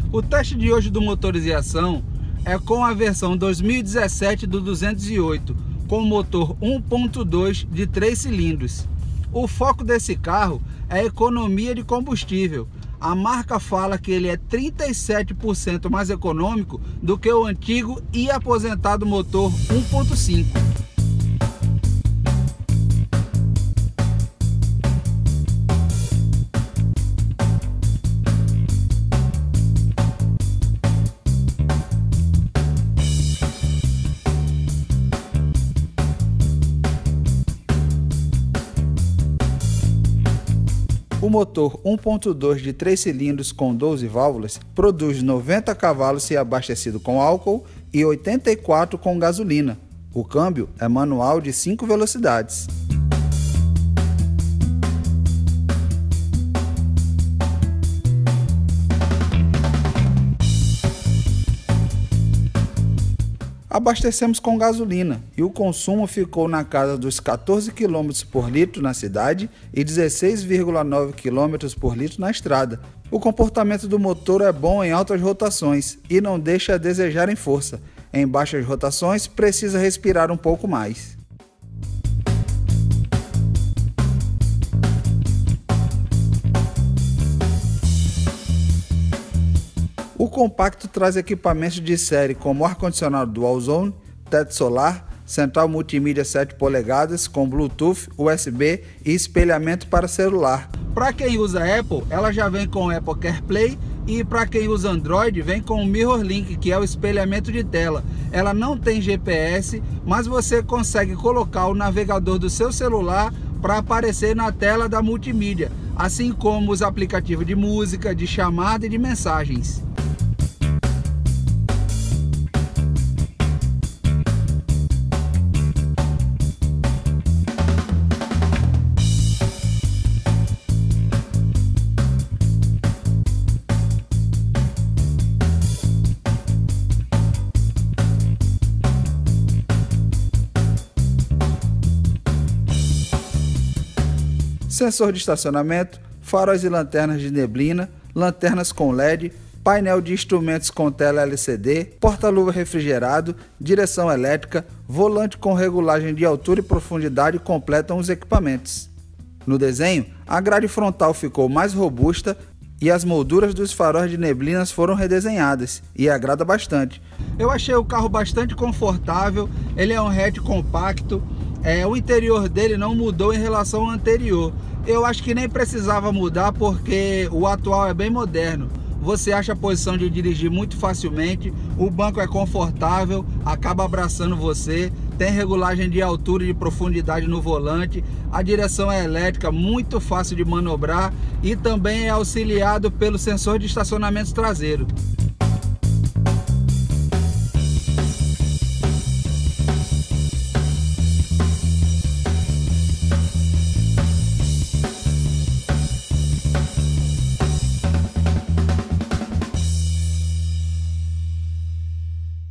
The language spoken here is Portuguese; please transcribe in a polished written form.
O teste de hoje do Motorização é com a versão 2017 do 208, com motor 1.2 de 3 cilindros. O foco desse carro é a economia de combustível. A marca fala que ele é 37% mais econômico do que o antigo e aposentado motor 1.5. O motor 1.2 de 3 cilindros com 12 válvulas produz 90 cavalos se abastecido com álcool e 84 com gasolina. O câmbio é manual de 5 velocidades. Abastecemos com gasolina e o consumo ficou na casa dos 14 km por litro na cidade e 16,9 km por litro na estrada. O comportamento do motor é bom em altas rotações e não deixa a desejar em força. Em baixas rotações precisa respirar um pouco mais. O compacto traz equipamentos de série como ar-condicionado Dual Zone, teto solar, central multimídia 7 polegadas com Bluetooth, USB e espelhamento para celular. Para quem usa Apple, ela já vem com o Apple CarPlay, e para quem usa Android, vem com o MirrorLink, que é o espelhamento de tela. Ela não tem GPS, mas você consegue colocar o navegador do seu celular para aparecer na tela da multimídia, assim como os aplicativos de música, de chamada e de mensagens. Sensor de estacionamento, faróis e lanternas de neblina, lanternas com LED, painel de instrumentos com tela LCD, porta-luva refrigerado, direção elétrica, volante com regulagem de altura e profundidade completam os equipamentos. No desenho, a grade frontal ficou mais robusta e as molduras dos faróis de neblinas foram redesenhadas e agrada bastante. Eu achei o carro bastante confortável, ele é um hatch compacto. O interior dele não mudou em relação ao anterior. Eu acho que nem precisava mudar porque o atual é bem moderno. Você acha a posição de dirigir muito facilmente, o banco é confortável, acaba abraçando você, tem regulagem de altura e de profundidade no volante, a direção é elétrica, muito fácil de manobrar e também é auxiliado pelo sensor de estacionamento traseiro.